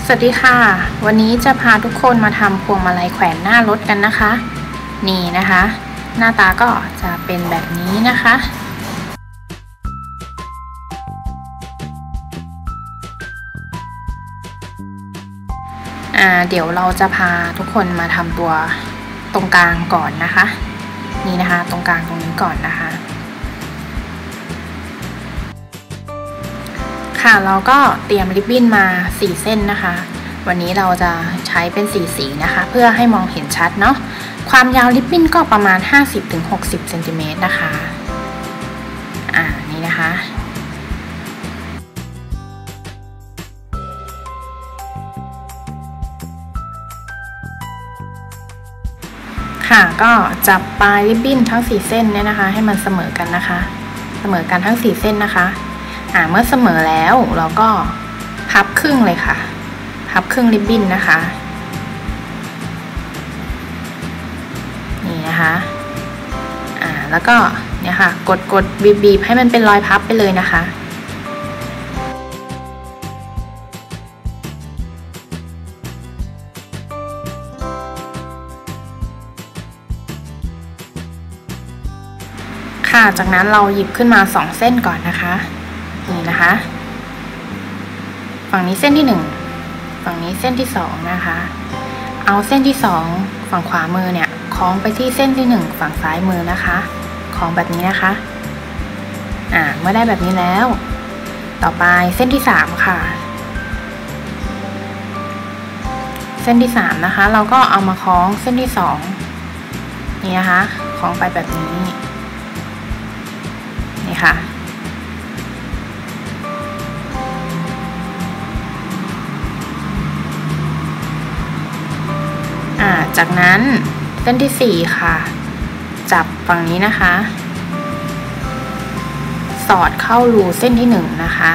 สวัสดีค่ะวันนี้จะพาทุกคนมาทำพวงมาลัยแขวนหน้ารถกันนะคะนี่นะคะหน้าตาก็จะเป็นแบบนี้นะคะเดี๋ยวเราจะพาทุกคนมาทำตัวตรงกลางก่อนนะคะนี่นะคะตรงกลางตรงนี้ก่อนนะคะค่ะเราก็เตรียมริบบิ้นมา4เส้นนะคะวันนี้เราจะใช้เป็นสีนะคะเพื่อให้มองเห็นชัดเนาะความยาวริบบิ้นก็ประมาณ 50-60 เซนติเมตรนะคะนี่นะคะค่ะก็จับปลายริบบิ้นทั้ง4เส้นเนี่ยนะคะให้มันเสมอกันนะคะเสมอกันทั้ง4เส้นนะคะเมื่อเสมอแล้วเราก็พับครึ่งเลยค่ะพับครึ่งริบบิ้นนะคะนี่นะคะแล้วก็เนี่ยค่ะกดบีบให้มันเป็นรอยพับไปเลยนะคะค่ะจากนั้นเราหยิบขึ้นมา2เส้นก่อนนะคะนี่นะคะฝั่งนี้เส้นที่1ฝั่งนี้เส้นที่2นะคะเอาเส้นที่2ฝั่งขวามือเนี่ยคล้องไปที่เส้นที่1ฝั่งซ้ายมือนะคะคล้องแบบนี้นะคะเมื่อได้แบบนี้แล้วต่อไปเส้นที่3ค่ะเส้นที่3นะคะเราก็เอามาคล้องเส้นที่2นี่นะคะคล้องไปแบบนี้นี่ค่ะจากนั้นเส้นที่4ค่ะจับฝั่งนี้นะคะสอดเข้ารูเส้นที่1นะคะ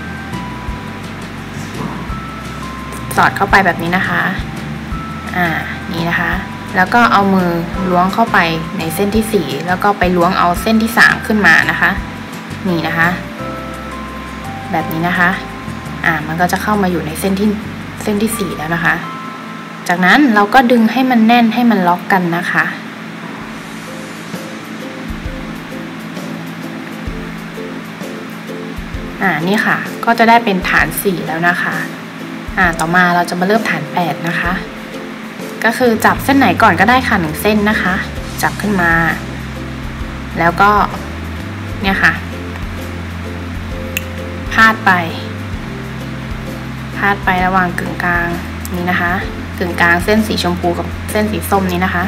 สอดเข้าไปแบบนี้นะคะนี่นะคะแล้วก็เอามือล้วงเข้าไปในเส้นที่4แล้วก็ไปล้วงเอาเส้นที่3ขึ้นมานะคะนี่นะคะแบบนี้นะคะมันก็จะเข้ามาอยู่ในเส้นที่4แล้วนะคะจากนั้นเราก็ดึงให้มันแน่นให้มันล็อกกันนะคะนี่ค่ะก็จะได้เป็นฐาน4แล้วนะคะต่อมาเราจะมาเริ่มฐาน8นะคะก็คือจับเส้นไหนก่อนก็ได้ค่ะ1เส้นนะคะจับขึ้นมาแล้วก็เนี่ยค่ะพาดไประหว่างกึ่งกลางนี้นะคะกึ่งกลางเส้นสีชมพูกับเส้นสีส้มนี้นะคะ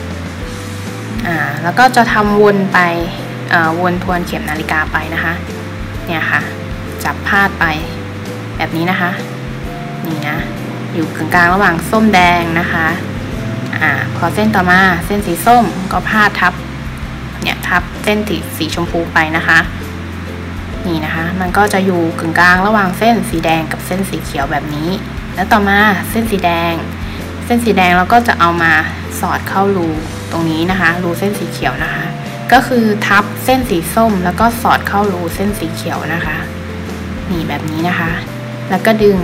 แล้วก็จะทำวนไปวนทวนเข็มนาฬิกาไปนะคะเนี่ยค่ะจับพาดไปแบบนี้นะคะนี่นะอยู่กึ่งกลางระหว่างส้มแดงนะคะพอเส้นต่อมาเส้นสีส้มก็พาดทับเนี่ยทับเส้นสีชมพูไปนะคะนี่นะคะมันก็จะอยู่กึ่งกลางระหว่างเส้นสีแดงกับเส้นสีเขียวแบบนี้แล้วต่อมาเส้นสีแดงเราก็จะเอามาสอดเข้ารูตรงนี้นะคะรูเส้นสีเขียวนะคะก็คือทับเส้นสีส้มแล้วก็สอดเข้ารูเส้นสีเขียวนะคะนี่แบบนี้นะคะแล้วก็ดึง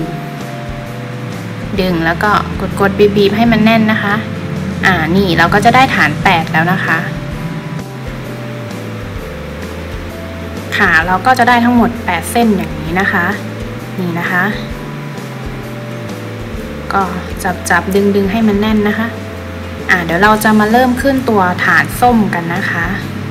แล้วก็กดบีบให้มันแน่นนะคะนี่เราก็จะได้ฐาน8แล้วนะคะค่ะเราก็จะได้ทั้งหมด8เส้นอย่างนี้นะคะนี่นะคะก็จับดึงให้มันแน่นนะคะเดี๋ยวเราจะมาเริ่มขึ้นตัวฐานส้มกันนะคะ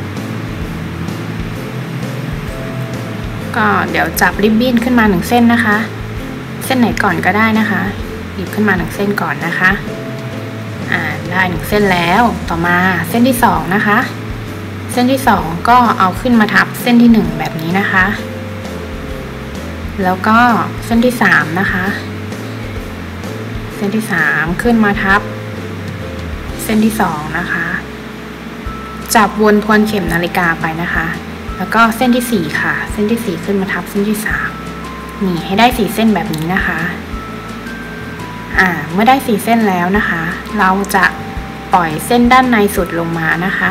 ก็เดี๋ยวจับริบบิ้นขึ้นมา1เส้นนะคะเส้นไหนก่อนก็ได้นะคะหยิบขึ้นมา1เส้นก่อนนะคะได้1เส้นแล้วต่อมาเส้นที่2นะคะเส้นที่2ก็เอาขึ้นมาทับเส้นที่1แบบนี้นะคะแล้วก็เส้นที่3นะคะเส้นที่3ขึ้นมาทับเส้นที่2นะคะจับวนทวนเข็มนาฬิกาไปนะคะแล้วก็เส้นที่4ค่ะเส้นที่4ขึ้นมาทับเส้นที่3นี่ให้ได้4เส้นแบบนี้นะคะเมื่อได้4เส้นแล้วนะคะเราจะปล่อยเส้นด้านในสุดลงมานะคะ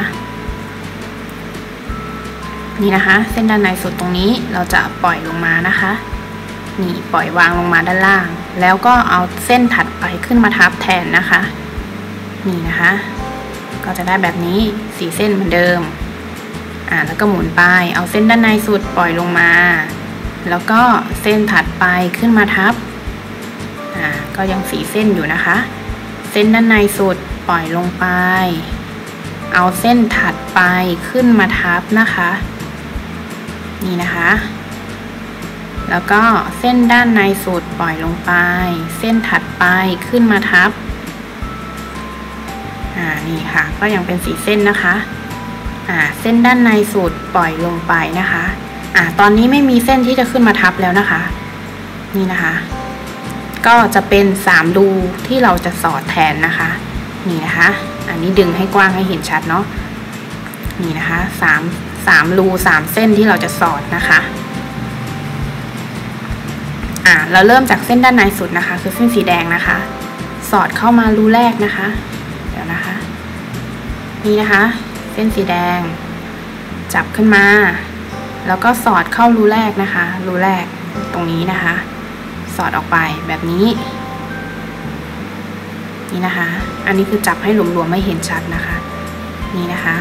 นี่นะคะเส้นด้านในสุดตรงนี้เราจะปล่อยลงมานะคะนี่ปล่อยวางลงมาด้านล่างแล้วก็เอาเส้นถัดไปขึ้นมาทับแทนนะคะนี่นะคะก็จะได้แบบนี้4เส้นเหมือนเดิมแล้วก็หมุนไปเอาเส้นด้านในสุดปล่อยลงมาแล้วก็เส้นถัดไปขึ้นมาทับก็ยัง4เส้นอยู่นะคะเส้นด้านในสุดปล่อยลงไปเอาเส้นถัดไปขึ้นมาทับนะคะนี่นะคะแล้วก็เส้นด้านในสุดปล่อยลงไปเส้นถัดไปขึ้นมาทับนี่ค่ะก็ยังเป็น4เส้นนะคะเส้นด้านในสุดปล่อยลงไปนะคะตอนนี้ไม่มีเส้นที่จะขึ้นมาทับแล้วนะคะนี่นะคะก็จะเป็น3รูที่เราจะสอดแทนนะคะนี่นะคะอันนี้ดึงให้กว้างให้เห็นชัดเนาะนี่นะคะ3รู3เส้นที่เราจะสอดนะคะเราเริ่มจากเส้นด้านในสุดนะคะคือเส้นสีแดงนะคะสอดเข้ามารูแรกนะคะเดี๋ยวนะคะนี่นะคะเส้นสีแดงจับขึ้นมาแล้วก็สอดเข้ารูแรกนะคะรูแรกตรงนี้นะคะสอดออกไปแบบนี้นี่นะคะอันนี้คือจับให้หลวมๆไม่เห็นชัดนะคะนี่นะคะ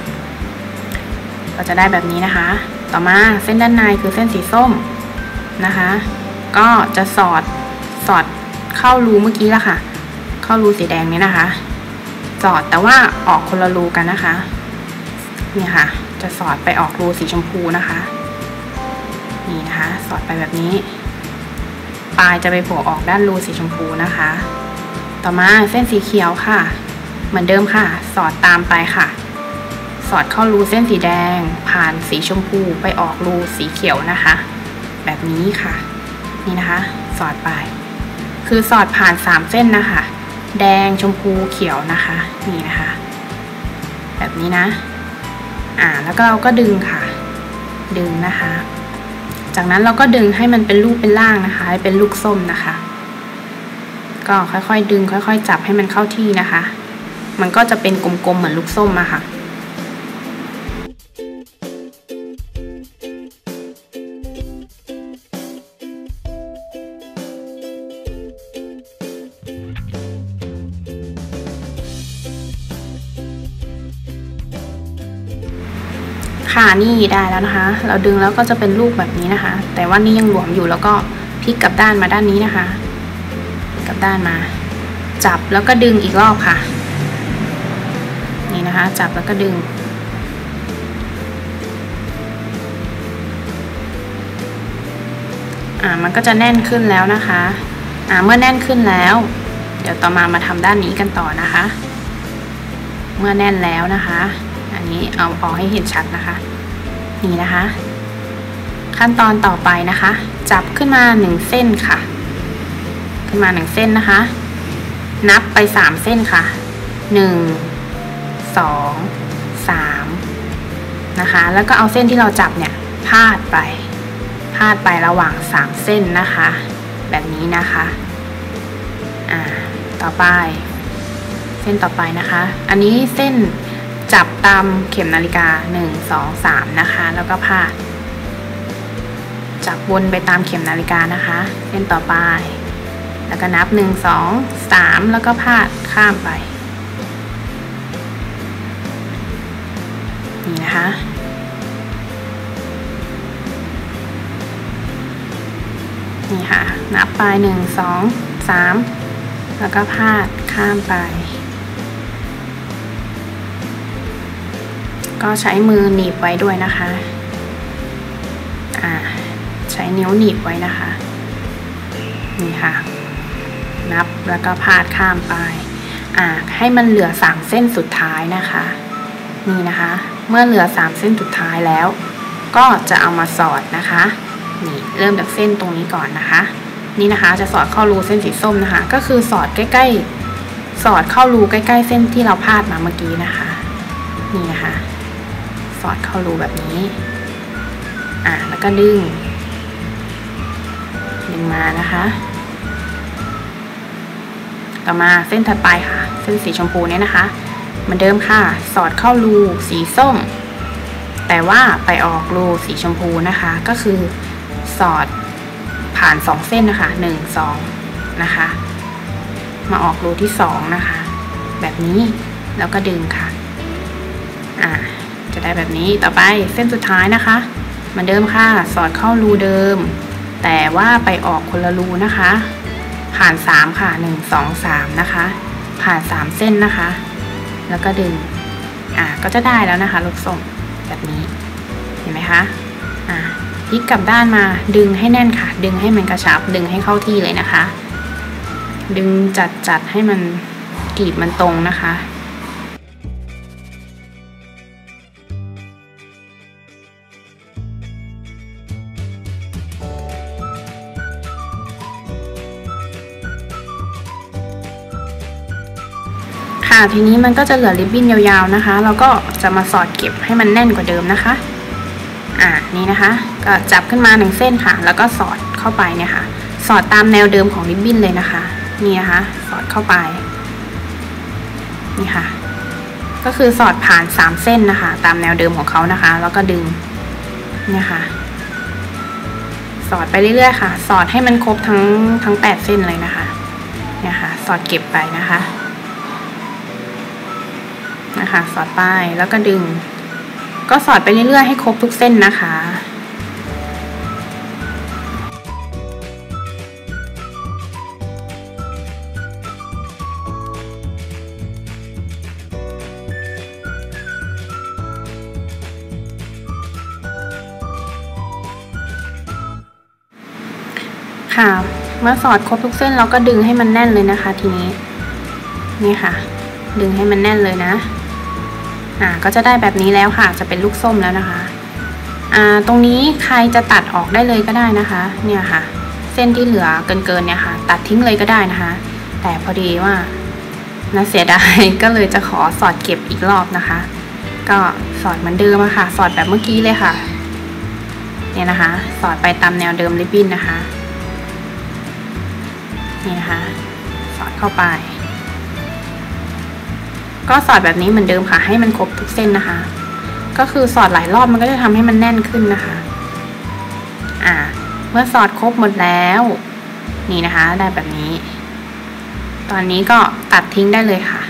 ก็จะได้แบบนี้นะคะต่อมาเส้นด้านในคือเส้นสีส้มนะคะก็จะสอดเข้ารูเมื่อกี้ละค่ะเข้ารูสีแดงนี้นะคะสอดแต่ว่าออกคนละรูกันนะคะเนี่ยค่ะจะสอดไปออกรูสีชมพูนะคะนี่นะคะสอดไปแบบนี้ปลายจะไปโผล่ออกด้านรูสีชมพูนะคะต่อมาเส้นสีเขียวค่ะเหมือนเดิมค่ะสอดตามไปค่ะสอดเข้ารูเส้นสีแดงผ่านสีชมพูไปออกรูสีเขียวนะคะแบบนี้ค่ะนี่นะคะสอดไปคือสอดผ่าน3เส้นนะคะแดงชมพูเขียวนะคะนี่นะคะแบบนี้นะแล้วก็เราก็ดึงค่ะดึงนะคะจากนั้นเราก็ดึงให้มันเป็นรูปเป็นร่างนะคะให้เป็นลูกส้มนะคะก็ค่อยๆดึงค่อยๆจับให้มันเข้าที่นะคะมันก็จะเป็นกลมๆเหมือนลูกส้มอะค่ะนี่ได้แล้วนะคะเราดึงแล้วก็จะเป็นรูปแบบนี้นะคะแต่ว่านี่ยังหลวมอยู่แล้วก็พลิกกลับด้านมาด้านนี้นะคะกลับด้านมาจับแล้วก็ดึงอีกรอบค่ะนี่นะคะจับแล้วก็ดึงมันก็จะแน่นขึ้นแล้วนะคะเมื่อแน่นขึ้นแล้วเดี๋ยวต่อมาทำด้านนี้กันต่อนะคะเมื่อแน่นแล้วนะคะอันนี้เอาออกให้เห็นชัดนะคะนี่นะคะขั้นตอนต่อไปนะคะจับขึ้นมา1เส้นค่ะขึ้นมา1เส้นนะคะนับไป3เส้นค่ะ1 2 3นะคะแล้วก็เอาเส้นที่เราจับเนี่ยพาดไประหว่าง3เส้นนะคะแบบนี้นะคะต่อไปเส้นต่อไปนะคะอันนี้เส้นจับตามเข็มนาฬิกา1 2 3นะคะแล้วก็พาดจับวนไปตามเข็มนาฬิกานะคะเส้นต่อไปแล้วก็นับ1 2 3แล้วก็พาดข้ามไปนี่นะคะนี่ค่ะนับไป1 2 3แล้วก็พาดข้ามไปก็ใช้มือหนีบไว้ด้วยนะคะใช้นิ้วหนีบไว้นะคะนี่ค่ะนับแล้วก็พาดข้ามไปให้มันเหลือ3เส้นสุดท้ายนะคะนี่นะคะเมื่อเหลือ3เส้นสุดท้ายแล้วก็จะเอามาสอดนะคะนี่เริ่มจากเส้นตรงนี้ก่อนนะคะนี่นะคะจะสอดเข้ารูเส้นสีส้มนะคะก็คือสอดใกล้ๆสอดเข้ารูใกล้ๆเส้นที่เราพาดมาเมื่อกี้นะคะนี่นะคะสอดเข้ารูแบบนี้แล้วก็ดึงมานะคะต่อมาเส้นถัดไปค่ะเส้นสีชมพูเนี่ยนะคะเหมือนเดิมค่ะสอดเข้ารูสีส้มแต่ว่าไปออกรูสีชมพูนะคะก็คือสอดผ่าน2เส้นนะคะ1 2นะคะมาออกรูที่2นะคะแบบนี้แล้วก็ดึงค่ะจะได้แบบนี้ต่อไปเส้นสุดท้ายนะคะเหมือนเดิมค่ะสอดเข้ารูเดิมแต่ว่าไปออกคนละรูนะคะผ่าน3ค่ะ1 2 3นะคะผ่าน3เส้นนะคะแล้วก็ดึงก็จะได้แล้วนะคะลูกส้มแบบนี้เห็นไหมคะพลิกกลับด้านมาดึงให้แน่นค่ะดึงให้มันกระชับดึงให้เข้าที่เลยนะคะดึงจัดให้มันกรีบมันตรงนะคะค่ะทีนี้มันก็จะเหลือริบบิ้นยาวๆนะคะเราก็จะมาสอดเก็บให้มันแน่นกว่าเดิมนะคะนี่นะคะก็จับขึ้นมา1เส้นค่ะแล้วก็สอดเข้าไปเนี่ยค่ะสอดตามแนวเดิมของริบบิ้นเลยนะคะนี่นะคะสอดเข้าไปนี่ค่ะก็คือสอดผ่าน3เส้นนะคะตามแนวเดิมของเขานะคะแล้วก็ดึงเนี่ยค่ะสอดไปเรื่อยๆค่ะสอดให้มันครบทั้ง8เส้นเลยนะคะเนี่ยค่ะสอดเก็บไปนะคะสอดไปแล้วก็ดึงก็สอดไปเรื่อยๆให้ครบทุกเส้นนะคะค่ะเมื่อสอดครบทุกเส้นเราก็ดึงให้มันแน่นเลยนะคะทีนี้นี่ค่ะดึงให้มันแน่นเลยนะก็จะได้แบบนี้แล้วค่ะจะเป็นลูกส้มแล้วนะคะตรงนี้ใครจะตัดออกได้เลยก็ได้นะคะเนี่ยค่ะเส้นที่เหลือเกินเนี่ยค่ะตัดทิ้งเลยก็ได้นะคะแต่พอดีว่าน่าเสียดายก็เลยจะขอสอดเก็บอีกรอบนะคะก็สอดเหมือนเดิมค่ะสอดแบบเมื่อกี้เลยค่ะเนี่ยนะคะสอดไปตามแนวเดิมริบบิ้นนะคะนี่นะคะสอดเข้าไปก็สอดแบบนี้เหมือนเดิมค่ะให้มันครบทุกเส้นนะคะก็คือสอดหลายรอบมันก็จะทำให้มันแน่นขึ้นนะคะเมื่อสอดครบหมดแล้วนี่นะคะได้แบบนี้ตอนนี้ก็ตัดทิ้งได้เลยค่ะ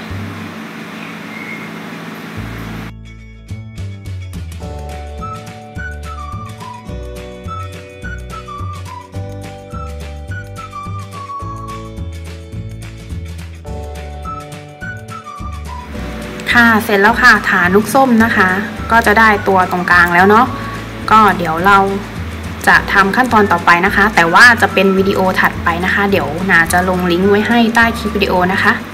เสร็จแล้วค่ะฐานลูกส้มนะคะก็จะได้ตัวตรงกลางแล้วเนาะก็เดี๋ยวเราจะทำขั้นตอนต่อไปนะคะแต่ว่าจะเป็นวิดีโอถัดไปนะคะเดี๋ยวนาจะลงลิงก์ไว้ให้ใต้คลิปวิดีโอนะคะ